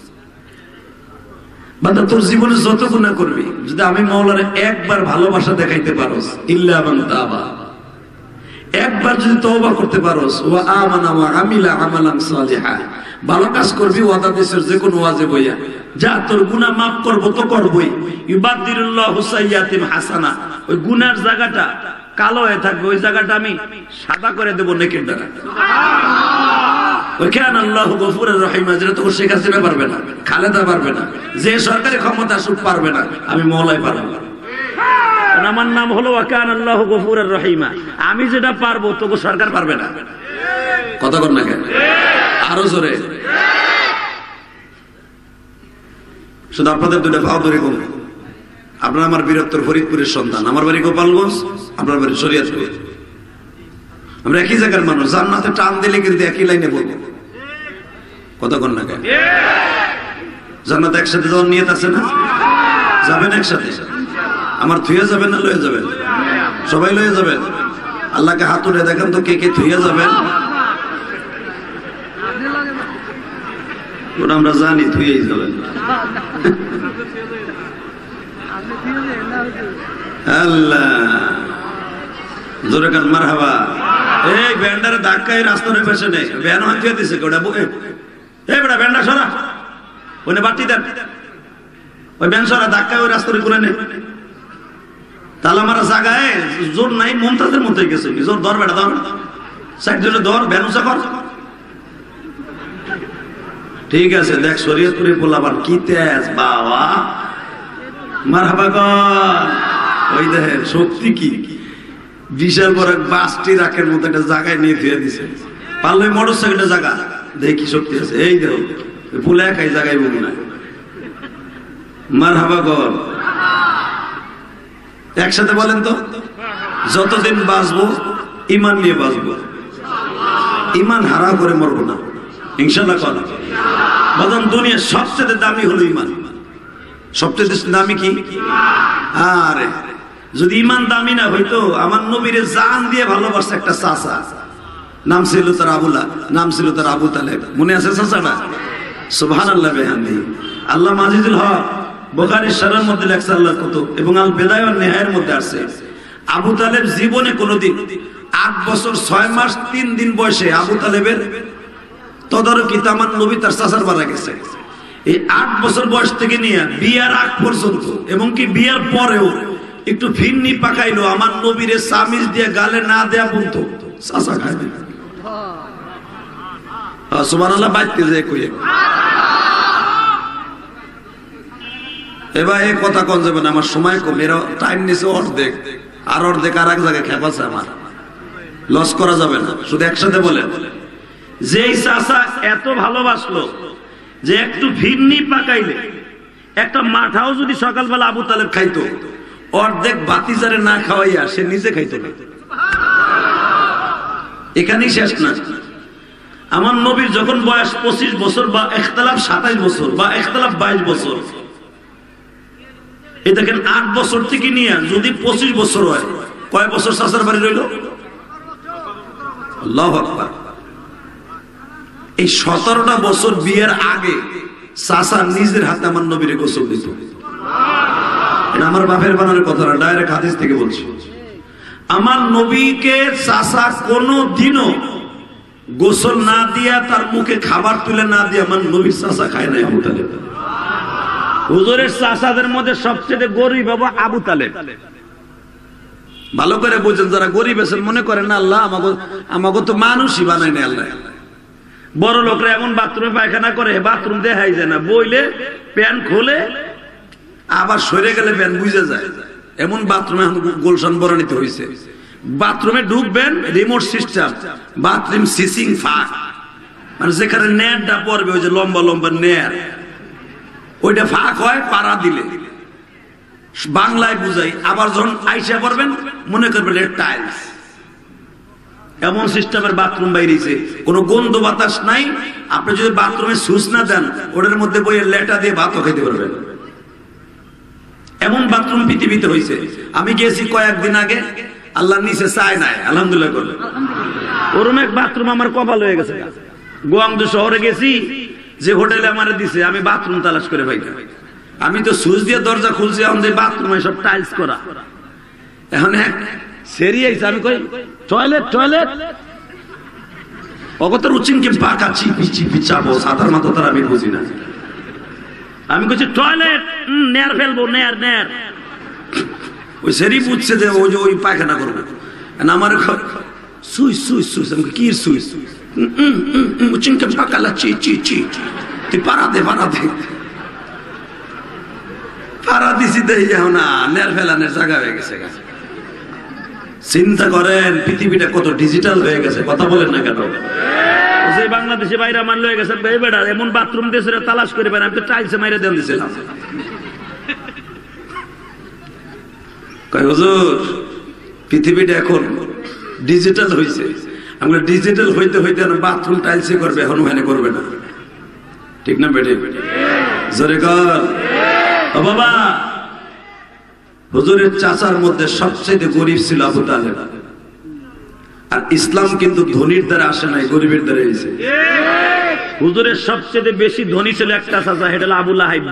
বান্দা তোর জীবনে যত গুনাহ করবি, যদি আমি মাওলার একবার ভালোবাসা দেখাইতে পারোস, ইল্লা মান তাবা, একবার যদি তওবা করতে পারোস, ওয়া আমানা ওয়া আমিলা আমালান সালিহা, ভালো কাজ করবি, ওয়াদা দিছের যে কোন ওয়াজে বইয়া যা তোর গুনাহ মাফ করব তো করবই। ইউবাদদিলুল্লাহু সাইয়্যাতিম হাসানা, ওই গুনার জায়গাটা কালো হয়ে থাকবে, ওই জায়গাটা আমি সাদা করে দেব নেকের দ্বারা। ওখানে আল্লাহ গফুরুর রহিম, যেটা তো শেখ হাসিনা পারবে না, খালেদা পারবে না, যে সরকারি ক্ষমতা আসুক পারবে না, আমি মওলাই পারবো। আমার নাম হলো ওয়াকান আল্লাহ গফুরুর রহিমা, আমি যেটা পারবো তোকে সরকার পারবে না। কথা কর না কেন? আরো জোরে। শুধু আপনাদের দুটা ভাব ধরে কম। আপনার আমার বীরত্তর ফরিদপুরের সন্তান, আমার বাড়ি গোপালগঞ্জ, আপনার বাড়ি শরীয়তপুর। আমরা একই জায়গার মানুষ, জান্নাতে টান দিলে কিন্তু একই লাইনে বলবো। কথা কর না কেন? জান্নাতে একসাথে যাওয়ার নিয়ত আছে না? যাবেন একসাথে? আমার থুয়ে যাবেন না লয়ে যাবেন? সবাই লয়ে যাবেন? আল্লাহকে হাত উঠে দেখেন তো কে কে থুয়ে যাবেন। ওটা আমরা জানি থুয়েই যাবেন। আল্লাহ জোরে কান মারহাবা। এই ব্যান্ডারে ধাক্কায় রাস্তার পাশে নেই, ভ্যান হাতিয়ে দিছে ওটা। এই বেটা ব্যান্ডা সরা, ওনে বাটি দেন, ওই ভ্যান সরা, ধাক্কায় ওই রাস্তার করে নেই। তালা মারা জায়গায় জোর নাই, মমতাজের মতোই গেছে। জোর ধর বেটা, ধর সাইড জোরে ধর, ভ্যান উঁচা কর। ঠিক আছে, দেখ শরীয়তপুরে পোলাবার কি তেজ বাবা, মারহাবা কর। ওই দেখেন শক্তি কি, বিশাল বড় বাসটি রাখের মতো একটা জায়গায় নিয়ে ধুয়ে দিছে। পারলে মোটর সাইকেলটা জায়গা দেখি শক্তি আছে। এই দেখো পুলে একাই জায়গায় বলবো না, মারহাবা কর। একসাথে বলেন তো, যতদিন বাঁচবো ইমান নিয়ে বাঁচবো, ইমান হারা করে মরবো না ইনশাল্লাহ। কর বদন, দুনিয়ার সবচেয়ে দামি হলো ইমান। সবচেয়ে দামি কি? আরে যদি ইমান দামি না হইতো, আমার নবীরে জান দিয়ে ভালোবাসে একটা চাচা, নাম ছিল তার আবুল্লাহ, নাম ছিল তার আবু তালেব। মনে আছে চাচাটা? সুবহানাল্লাহ বিহামদি। আল্লাহ আজিজুল হক বুখারীর শরহের মধ্যে লেখছে আল্লাহর কুতুব এবং আল বিদায়া ওয়ান নিহায়ার মধ্যে আছে, আবু তালেব জীবনে কোনোদিন আট বছর ছয় মাস তিন দিন বয়সে আবু তালেবের তদারকিতে আমার নবী তার চাচার বাড়া গেছে। এই আট বছর বয়স থেকে নিয়ে বিয়ার আগ পর্যন্ত এবং কি বিয়ার পরেও একটু ফিরনি পাকাইলো আমার নবীরে সামিজ দিয়ে গালে না দেয়া বলতো চাচা খায় না। সুবহানাল্লাহ বাইতে যায় কই এবার এই কথা কোন যাবে না, আমার সময় কম, এর টাইম নিছে অর্ধেক, আর অর্ধেক আর এক জায়গায় খেপাছে, আমার লস করা যাবে না। শুধু একসাথে বলেন, যেই চাচা এত ভালোবাসলো যে একটু ফিরনি পাকাইলে একটা মাথাও যদি সকালবেলা আবু তালেব খাইতো, অর্ধেক বাতিজারে না খাওয়াইয়া সে নিজে খাইতো না। এখানেই শেষ না। আমার নবীর যখন বয়স পঁচিশ বছর বা ইখতিলাফ সাতাইশ বছর বা ইখতিলাফ বাইশ বছর, এই দেখেন আট বছর থেকে নিয়ে যদি পঁচিশ বছর হয়, কয় বছর চাচার বাড়ি রইল? আল্লাহু আকবার। এই সতেরোটা বছর বিয়ের আগে চাচা নিজের হাতে আমার নবীরে গোসল দিত। এটা আমার বাপের বানানোর কথা না, ডাইরেক্ট হাদিস থেকে বলছি। আমার নবীকে চাচা কোনো দিনও গোসল না দিয়া, তার মুখে খাবার তুলে না দিয়া আমার নবীর চাচা খায় নাই আবু তালেব। হুজুরের চাচাদের মধ্যে সবচেয়ে গরিব বাবা আবু তালেব। ভালো করে বুঝেন, যারা গরিব আছেন মনে করেন না আল্লাহ আমাকে আমাকে তো মানুষই বানায় না আল্লাহ। বড় লোকরা এমন বাথরুমে পায়খানা করে, বাথরুম দেখাই যায় না, বইলে প্যান খোলে আবার সরে গেলে প্যান বুঝে যায়, এমন বাথরুমে গোলশান বরানিতে হয়েছে। বাথরুমে ঢুকবেন রিমোট সিস্টেম, বাথরুম সিসিং ফাঁক, মানে যেখানে নেয়ারটা পড়বে ওই যে লম্বা লম্বা নেয়ার, ওইটা ফাঁক হয় পাড়া দিলে, বাংলায় বুঝাই। আবার যখন আইসা করবেন মনে করবেন টাইলস, এমন সিস্টেমের বাথরুম বাইরেছে, কোনো গন্ধ বাতাস নাই। আপনি যদি বাথরুমে সুইচ না দেন, ওটার মধ্যে বইয়ে লেটা দিয়ে ভাতও খেতে পারবেন। এমন বাথরুম পৃথিবীতে হয়েছে। আমি গেছি কয়েকদিন আগে, আল্লাহ নিচে চায় নাই, আলহামদুলিল্লাহ করলেন। ওরম এক বাথরুম আমার কপাল হয়ে গেছে। গোয়াংদু শহরে গেছি, যে হোটেলে আমার দিছে, আমি বাথরুম তালাশ করে পাই না। আমি তো সুইচ দিয়ে দরজা খুলছি, এখন যে বাথরুমে সব টাইলস করা। এখন এক সেরি আইছে, আমি কই টয়লেট টয়লেট, অগতর উচিনকে পাকা চিপি চিপি চাবো, সাঁতার মাথা তার আমি বুঝি না। আমি কইছি টয়লেট, নেয়ার ফেলবো, নেয়ার নেয়ার। ওই সেরি বুঝছে যে ওই যে ওই পায়খানা করবো। আমার সুইচ সুইচ সুইচ, আমি কি সুইচ, উচিনকে পাকালা চি চি চি, তুই পাড়া দে পাড়া দে, পাড়া দিছি দেই না, নেয়ার ফেলানের জায়গা হয়ে গেছে। চিন্তা করেন পৃথিবীটা কত ডিজিটাল হয়ে গেছে, কথা বলেন না কেন? যে বাংলাদেশে বাইরে মারল হয়ে গেছে, বেড়া এমন বাথরুম দেশে তালাশ করে বেড়া, আমি তো টাইলসে মাইরে দেন দিছিলাম। কয় হুজুর পৃথিবীটা এখন ডিজিটাল হয়েছে। আমরা ডিজিটাল হইতে হইতে বাথরুম টাইলসে করবে, এখন ওখানে করবে না, ঠিক না বেটে? জোরে কর ও বাবা। হুজুরের চাচার মধ্যে সবচেয়ে গরিব ছিল আবু তালেব। আর ইসলাম কিন্তু ধনীর দ্বারা আসে নাই, গরিবের দ্বারা এসেছে। হুজুরের সবচেয়ে বেশি ধনী ছিল একটা চাচা, সেটা হলো আবু লাহাব।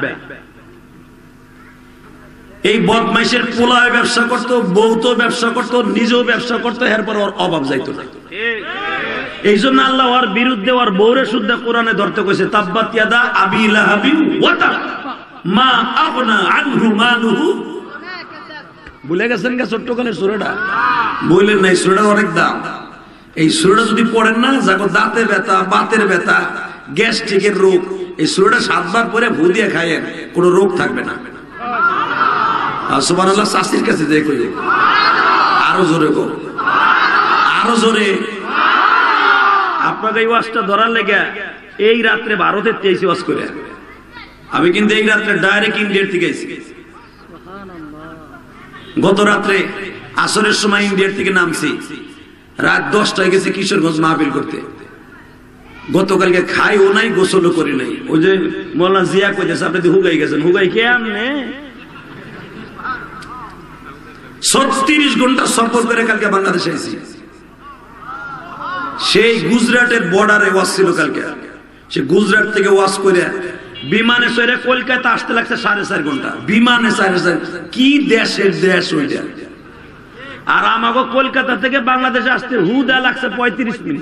এই বদমাইশের পোলায় ব্যবসা করতো, বউ তো ব্যবসা করতো, নিজেও ব্যবসা করতো, এরপর ওর অভাব যাইতো না। এই জন্য আল্লাহ ওর বিরুদ্ধে ওর বউরে শুদ্ধ কোরআনে ধরতে কইছে, তাব্বাত ইয়াদা আবি লাহাবি ওয়া তাব মা আগনা আনহু মালুহু। ভুলে গেছেন গা ছোট্টকালের সূরাটা? বললেন না, এই সূরাটা অনেক দাম। এই সূরাটা যদি পড়েন না, যাকো দাঁতে ব্যথা, বাতের ব্যথা, গ্যাস্ট্রিকের রোগ, এই সূরাটা সাতবার পরে ভু দিয়ে খায়েন, কোনো রোগ থাকবে না। আর সুবহানাল্লাহ শাস্তির কাছে যাই কই, আরো জোরে গো, আরো জোরে। আপনাকে এই ওয়াজটা ধরার লেগে এই রাত্রে ভারতের তেইশ ওয়াজ করে, আমি কিন্তু এই রাত্রে ডাইরেক্ট ইন্ডিয়ার থেকে আইছি। গত রাত্রে আসরের সময় ইন্ডিয়ার থেকে নামছি, রাত দশটায় গেছি কিশোরগঞ্জ মাহফিল করতে। গতকালকে খাইও নাই, গোসলও করি নাই। ওই যে মৌলানা জিয়া কইতেছে আপনি হুগাই গেছেন, হুগাই কেমনে? ছত্রিশ ঘন্টা সফর করে কালকে বাংলাদেশে এসেছি। সেই গুজরাটের বর্ডারে ওয়াজ ছিল কালকে। সে গুজরাট থেকে ওয়াজ করে বিমানে চড়ে কলকাতা আসতে লাগছে সাড়ে চার ঘন্টা। বিমানে সাড়ে চার, কি দেশের দেশ ওইটা। আর আমাকে কলকাতা থেকে বাংলাদেশে আসতে হুদা লাগছে পঁয়ত্রিশ মিনিট।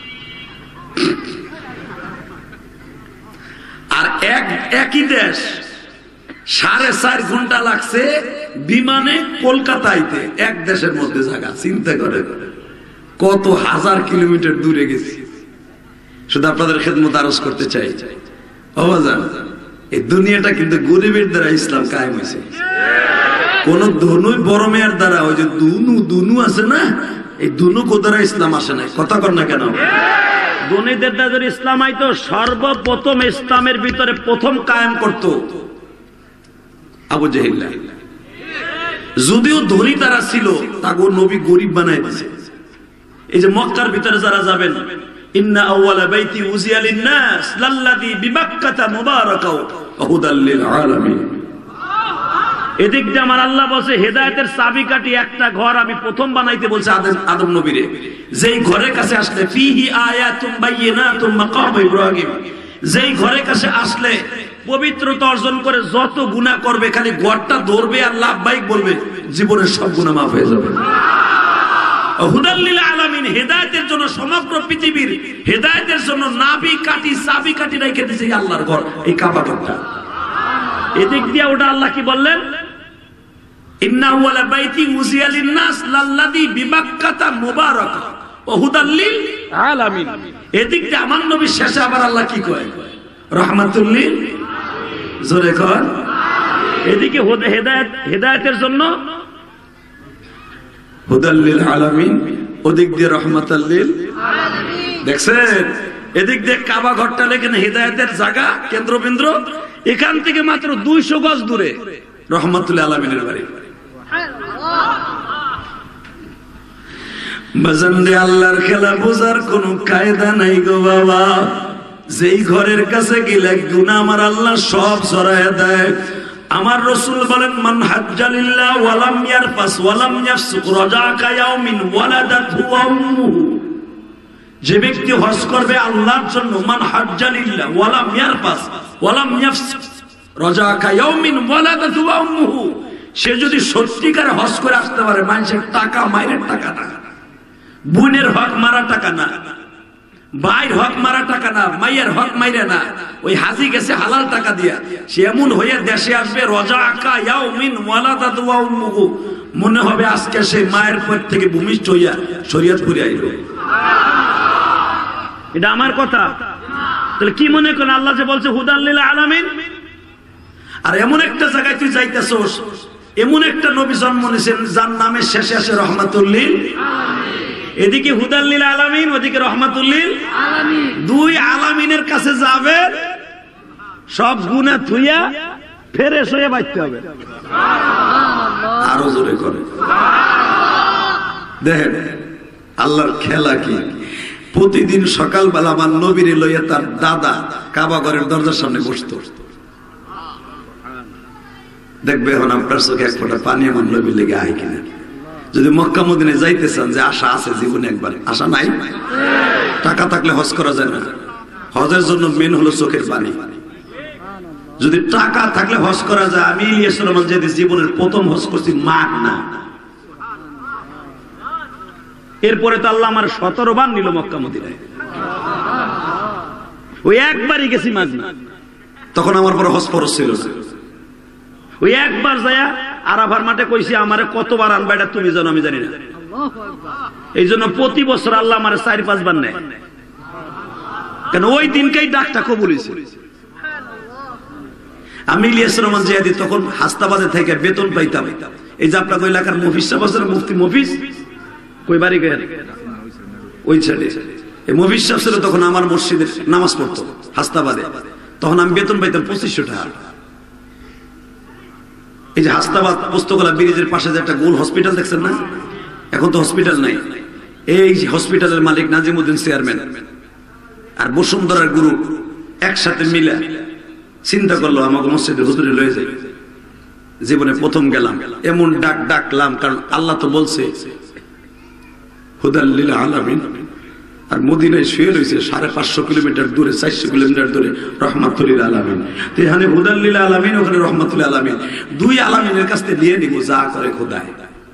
আর এক একই দেশ সাড়ে চার ঘন্টা লাগছে বিমানে কলকাতাইতে, এক দেশের মধ্যে জায়গা। চিন্তা করে কত হাজার কিলোমিটার দূরে গেছি। শুধু আপনাদের খেদমত আরজ করতে চাই, এই দুনিয়াটা কিন্তু গরিবের দ্বারা ইসলাম কায়েম হয়েছে। কোন ধনুই বড় মেয়ের দ্বারা, ওই যে দুনু দুনু আছে না, এই দুনু কো দ্বারা ইসলাম আসে না। কথা কর না কেন? ধনীদের দ্বারা যদি ইসলাম আইতো, সর্বপ্রথম ইসলামের ভিতরে প্রথম কায়েম করত আবু জেহেল। যদিও ধনী তারা ছিল, তাকে নবী গরিব বানাই দিয়েছে। এই যে মক্কার ভিতরে যারা যাবেন, ইন্না আউওয়ালা বাইতি উযিয়া লিন-নাস লাল্লাযী বিবাক্কাতা মুবারাকাও ওয়া হুদাল লিল আলামিন। এদিক দিয়ে আমার আল্লাহ বলছে হেদায়েতের চাবিকাঠি একটা ঘর আমি প্রথম বানাইতে বলছে আদম আদম নবীরে, যেই ঘরের কাছে আসলে ফিহি আয়াতুম বাইয়িনাতুম মাকাম ইব্রাহিম, যেই ঘরের কাছে আসলে পবিত্রতা অর্জন করে যত গুনাহ করবে, খালি ঘরটা ধরবে আর লাভবাহিক বলবে, জীবনের সব গুনাহ মাফ হয়ে যাবে। হুদাল্লিল আলামিন, হেদায়েতের জন্য সমগ্র পৃথিবীর হেদায়েতের জন্য নাভি কাঠি চাবি কাঠি রেখে দিয়েছে আল্লাহর ঘর, এই কাবা ঘরটা। এদিক দিয়ে ওটা আল্লাহ কি বললেন? ইন্না আউওয়ালা বাইতি উযিয়া লিন-নাস লাল্লাযী বিবাক্কাতা মুবারাকা ওয়া হুদাল্লিল আলামিন। এদিক দিয়ে আমার নবী শেষে আবার আল্লাহ কি কয়? রাহমাতুল লিল, জোরে কর। এদিকে হেদায়েত, হেদায়েতের জন্য হুদাল লিল আলামিন, ওদিক দিয়ে রাহমাতাল লিল আলামিন। দেখছেন এদিক দিয়ে কাবা ঘরটা লেখেন হিদায়াতের জায়গা কেন্দ্রবিন্দু, এখান থেকে মাত্র দুইশো গজ দূরে রহমাতুল্লাহ আলামিনের বাড়ি। বাজানরে আল্লাহর খেলা বোঝার কোন কায়দা নাই গো বাবা। যেই ঘরের কাছে গেলে গুনাহ আমার আল্লাহ সব সরায়া দেয়। আমার রাসূল বলেন মান হাজ্জালিল্লাহ ওয়া লাম ইয়ারফাস ওয়া লাম ইয়াফসুক রাজাকা ইয়াউমিন ওয়ালাদাতহু উম্মুহু। যে ব্যক্তি হজ করবে আল্লাহর জন্য, মান হাজ্জালিল্লাহ ওয়া লাম ইয়ারফাস ওয়া লাম ইয়াফসুক রাজাকা ইয়াউমিন ওয়ালাদাতহু উম্মুহু, সে যদি সত্যিকার হজ করে আসতে পারে, মানুষের টাকা মাইরের টাকা না, বোনের হক মারা টাকা না, ভাইয়ের হক মারা টাকা না, মায়ের হক মাইরে না, ওই হাজি গেছে হালাল টাকা দিয়া, সে এমন হয়ে দেশে আসবে রাজাকা ইয়াউমিন ওয়ালাদাতহু উম্মুহু, মনে হবে আজকে সে মায়ের পেট থেকে ভূমিষ্ঠ হইয়া শরীয়তপুরে আইলো। এটা আমার কথা। তাহলে কি মনে করেন আল্লাহ যে বলছে হুদাল লিল আলামিন, আর এমন একটা জায়গায় তুই যাইতেছস, এমন একটা নবী জন্ম নিয়েছেন যার নামের শেষে আসে রহমাতুল লিল আলামিন। এদিকে হুদাল লিল আলামিন, ওদিকে রহমাতুল লিল আলামিন, দুই আলামিনের কাছে যাবে, সব গুনাহ থুইয়া ফ্রেশ হয়ে বাইতে হবে। আরো জোরে করে দেখেন আল্লাহর খেলা কি। প্রতিদিন সকালবেলা আমার নবীরে লইয়া তার দাদা কাবা ঘরের দরজার সামনে বসতো। দেখবে এখন আপনার চোখে এক ফোঁটা পানি আমার নবীর লেগে আয় কিনা। যদি মক্কা মদিনায় যাইতে চান, যে আশা আছে জীবনে একবার, আশা নাই, টাকা থাকলে হজ করা যায় না। হজের জন্য মেন হলো চোখের পানি। যদি টাকা থাকলে হজ করা যায়, আমি ইলিয়াস রহমান যদি জীবনের প্রথম হজ করছি মাঘ না, এরপরে তো আল্লাহ আমার সতেরো বার নিল মক্কা মদিনায়, ওই একবারই গেছি মাঝ না, তখন আমার পরে হজ ফরজ ছিল না। ওই একবার যায়া আরাফার মাঠে কইছি আমারে কতবার আনবা এটা তুমি জানো, আমি জানি না। এই জন্য প্রতি বছর আল্লাহ আমার চার পাঁচবার নেয়, কেন ওই দিনকেই ডাকটা কবুল হইছে। আমি ইলিয়াস রহমান জিয়াদি তখন হাস্তাবাদে থেকে বেতন পাইতাম। এই যে আপনার এলাকার মফিজ সাহেব আছেন, মুফতি মফিজ, কই বাড়ি গেলেন ওই ছেলে, এই মফিজ সাহেব ছিল তখন আমার মসজিদে নামাজ পড়তো হাস্তাবাদে, তখন আমি বেতন পাইতাম পঁচিশশো টাকা। এই যে হাস্তাবাদ পোস্তগোলা ব্রিজের পাশে যে একটা গোল হসপিটাল দেখছেন না, এখন তো হসপিটাল নাই, এই হসপিটালের মালিক নাজিমউদ্দিন চেয়ারম্যান আর বসুন্ধরার গুরু একসাথে মিলে চিন্তা করলো আমাকে মসজিদে হুজুরে লয়ে যায়। জীবনে প্রথম গেলাম, এমন ডাক ডাকলাম, কারণ আল্লাহ তো বলছে হুদাল লিল আলামিন, আর মদিনায় শুয়ে রয়েছে সাড়ে পাঁচশো কিলোমিটার দূরে, চারশো কিলোমিটার দূরে রহমাতুল লিল আলামিন। এখানে হুদাল লিল আলামিন, ওখানে রহমাতুল লিল আলামিন, দুই আলামিনের কাছ থেকে নিয়ে নিব যা করে খোদায়।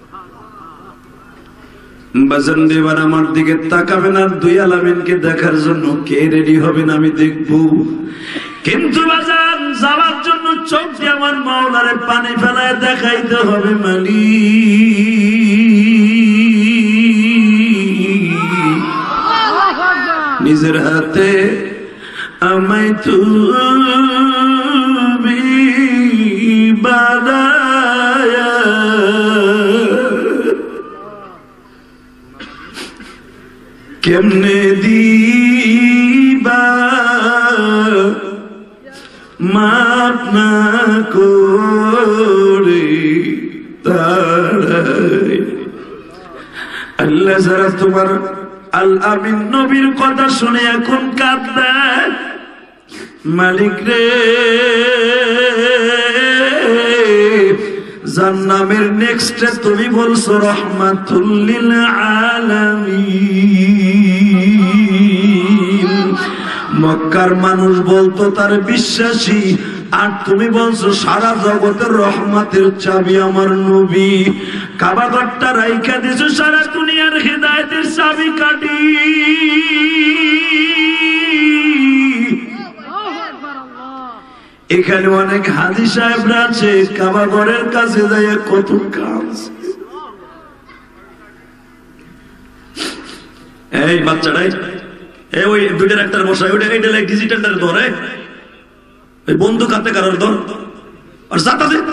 বাজান দেবার আমার দিকে তাকাবেন, আর দুই আলামিনকে দেখার জন্য কে রেডি হবেন আমি দেখব। কিন্তু বাজান যাওয়ার জন্য চোখ দিয়ে আমার মাওলারে পানি ফেলায় দেখাইতে হবে মালিক। নিজের হাতে আমায় তুমি বানায়া কেমনে দিবা মাপ না করে তারাই। আল্লাহ যারা তোমার আল আমিন নবীর কথা শুনে এখন কাঁদবে, মালিক রে যার নামের নেক্সটে তুমি বলছো রহমাতুল লিল আলামিন, মক্কার মানুষ বলতো তার বিশ্বাসী, আর তুমি বলছো সারা জগতের রহমতের চাবি আমার নবী। কাবা ঘরটা রাইখা দিছো সারা দুনিয়ার হিদায়াতের চাবি কাটি। এখানে অনেক হাজী সাহেবরা আছে, কাবা ঘরের কাছে যায় কত কাজ। এই বাচ্চাটাই ওই দুইটার একটা বসায়, ওইটা এইটা ডিজিটালটার ধরে, ওই বন্দুক হাতে কারোর ধর, আর যাতা দে।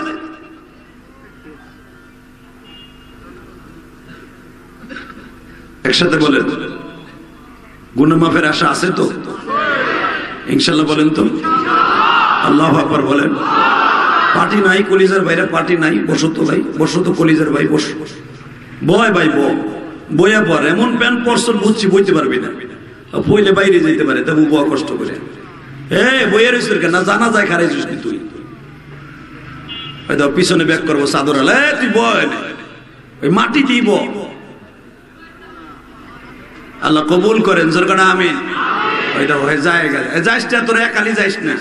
একসাথে বলে গুনাহ মাফের আশা আছে তো ইনশাআল্লাহ বলেন তো আল্লাহু আকবার বলেন। পার্টি নাই কলিজার ভাইরা, পার্টি নাই, বসো তো ভাই, বসো তো কলিজার ভাই, বস বয় ভাই ব বইয়া পর এমন প্যান্ট পরশ বুঝছি বইতে পারবি না, বইলে বাইরে যেতে পারে তবু বয়া কষ্ট করে। এ বইয়ের না জানা যায় খারাইছিস কি তুই, হয়তো পিছনে ব্যাক করবো চাদর আলে তুই বয় ওই মাটি দিব। আল্লাহ কবুল করেন জোর আমি ওইটা হয়ে যায় যাইস না তোর একালি যাইস না।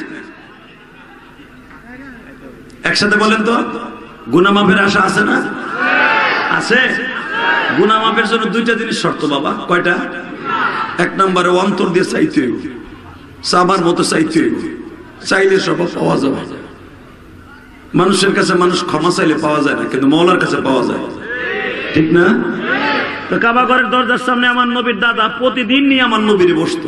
একসাথে বলেন তো গুনাহ মাফের আশা আছে না? আছে। গুনাহ মাফের জন্য দুইটা জিনিস শর্ত বাবা। কয়টা? এক নম্বরে অন্তর দিয়ে চাইতে হইব, সাবার মতো চাইতে হইব, চাইলে সব পাওয়া যাবে। মানুষের কাছে মানুষ ক্ষমা চাইলে পাওয়া যায় না, কিন্তু মওলার কাছে পাওয়া যায়, ঠিক না? তো কাবা ঘরের দরজার সামনে আমার নবীর দাদা প্রতিদিন নিয়ে আমার নবীরে বসতো।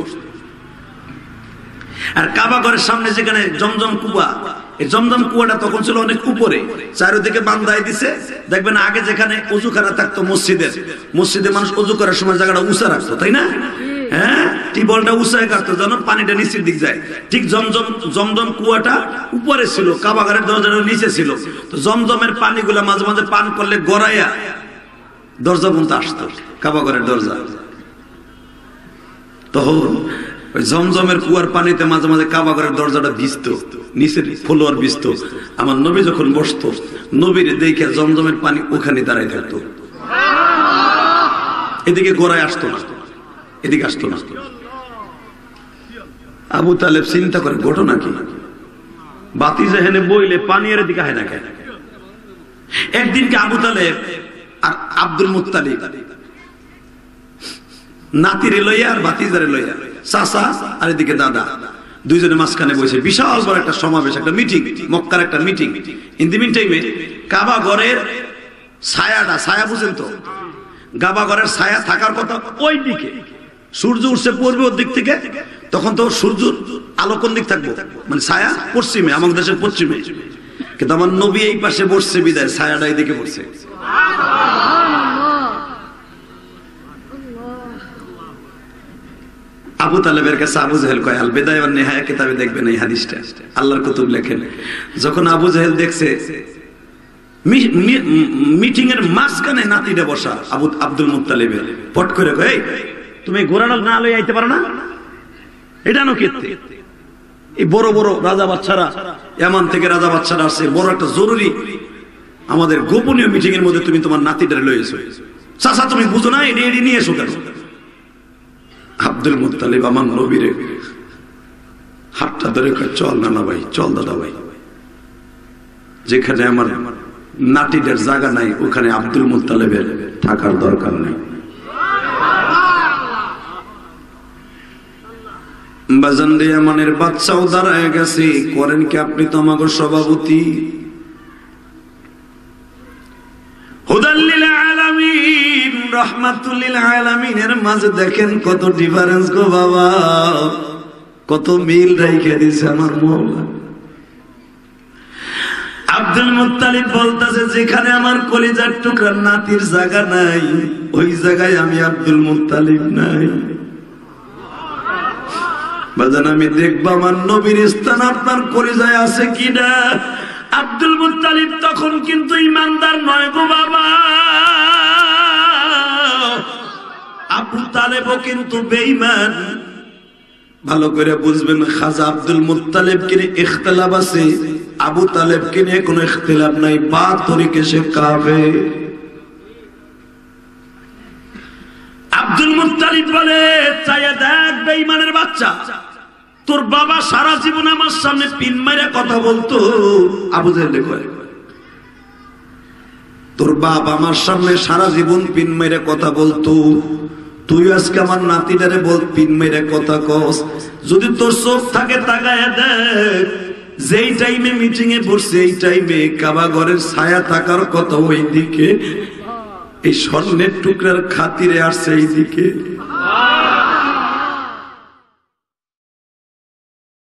আর কাবা ঘরের সামনে যেখানে জমজম কুয়া, এই জমজম কুয়াটা তখন ছিল অনেক উপরে, চারিদিকে বান্ধাই দিছে। দেখবেন আগে যেখানে অজুখানা থাকতো মসজিদের, মসজিদে মানুষ অজু করার সময় জায়গাটা উঁচা রাখতো, তাই না? হ্যাঁ, টিবলটা উঁচায় কাটতো যেন পানিটা নিচের দিক যায়। ঠিক জমজম জমজম কুয়াটা উপরে ছিল, কাবা ঘরের দরজাটা নিচে ছিল। তো জমজমের পানিগুলা মাঝে মাঝে পান করলে গড়াইয়া দরজা পর্যন্ত আসতো, কাবা ঘরের দরজা। তখন ওই জমজমের কুয়ার পানিতে মাঝে মাঝে কাবা ঘরের দরজাটা ভিজতো, নিচের ফ্লোর ভিজতো। আমার নবী যখন বসতো, নবীর দেখে জমজমের পানি ওখানে দাঁড়াই থাকতো, এদিকে গোড়ায় আসতো না, এদিকে আসতো না। আবু তালেব চিন্তা করে ঘটনা কি, বাতি যেখানে বইলে পানি এর দিকে হয় না কেন? একদিনকে আবু তালেব আর আব্দুল মুত্তালিব নাতিরে লইয়া আর ভাতিজারে লইয়া, চাচা আর এদিকে দাদা, দুইজনে মাঝখানে বসে বিশাল বড় একটা সমাবেশ, একটা মিটিং, মক্কার একটা মিটিং। ইন দি মিন টাইমে কাবা ঘরের ছায়াটা, ছায়া বুঝেন তো, কাবা ঘরের ছায়া থাকার কথা ওই দিকে, সূর্য উঠছে পূর্বে ওর দিক থেকে, তখন তো সূর্য আলো কোন দিক থাকবো, মানে ছায়া পশ্চিমে, আমাদের দেশের পশ্চিমে। কিন্তু আমার নবী এই পাশে বসছে বিদায় ছায়াটা এই দিকে পড়ছে। আবু তালেবের কাছে আবু জাহেল কয়, আল বিদায়া ওয়ান নিহায়া কিতাবে দেখবেন এই হাদিসটা, আল্লাহর কুতুব লেখেন। যখন আবু জাহেল দেখছে মিটিং এর মাঝখানে নাতিটা বসা আবু আব্দুল মুত্তালিবের, পট করে কয়, তুমি ঘোরানো না লই আইতে পারো না? এটা নো কেতে এই বড় বড় রাজা বাচ্চারা, এমন থেকে রাজা বাচ্চারা আসছে, বড় একটা জরুরি আমাদের গোপনীয় মিটিং এর মধ্যে তুমি তোমার নাতিটারে লই এসো। চাচা তুমি বুঝো না, এডি এডি নিয়ে এসো কেন? আব্দুল মুত্তালিব আমার নবীরে হাতটা ধরে কয়, চল না না ভাই, চল দাদা ভাই, যেখানে আমার নাতিদের জায়গা নাই ওখানে আব্দুল মুত্তালিবের থাকার দরকার নেই। বাজান রে, আমানের বাচ্চাও দাঁড়ায় গেছে, করেন কি আপনি তো আমাকে সভাপতি। হুদাল্লিল আলামিন, রাহমাতুল লিল আলামিনের মাঝে দেখেন কত ডিফারেন্স গো বাবা, কত মিল রেখে দিয়েছে আমার মওলা। আব্দুল মুত্তালিব বলতেছে, যেখানে আমার কলিজার টুকরা নাতির জায়গা নাই, ওই জায়গায় আমি আব্দুল মুত্তালিব নাই। বাজান আমি দেখবো আমার নবীর স্থান আপনার কলিজায় আছে কিনা। আব্দুল মুত্তালিব তখন কিন্তু ইমানদার নয় গো বাবা, আবু তালেবও কিন্তু বেঈমান। ভালো করে বুঝবেন, খাজা আব্দুল মুত্তালিবকে নিয়ে ইখতিলাফ আছে, আবু তালেবকে নিয়ে কোনো ইখতিলাফ নাই, বা তরিকে সে কাফের। আব্দুল মুত্তালিব বলে, চাইয়া দেখ বেঈমানের বাচ্চা, তোর বাবা সারা জীবন আমার সামনে পিন মাইরা কথা বলতো। আবু জাহেল কয়, তোর বাবা আমার সামনে সারা জীবন পিন মাইরা কথা বলতো, তুই আজকে আমার নাতিটারে বল পিন মাইরা কথা কস। যদি তোর চোখ থাকে তাকায় দেখ, যেই টাইমে মিটিং এ বসছে এই টাইমে কাবা ঘরের ছায়া থাকার কথা ওই দিকে, এই স্বর্ণের টুকরার খাতিরে আসছে এই দিকে।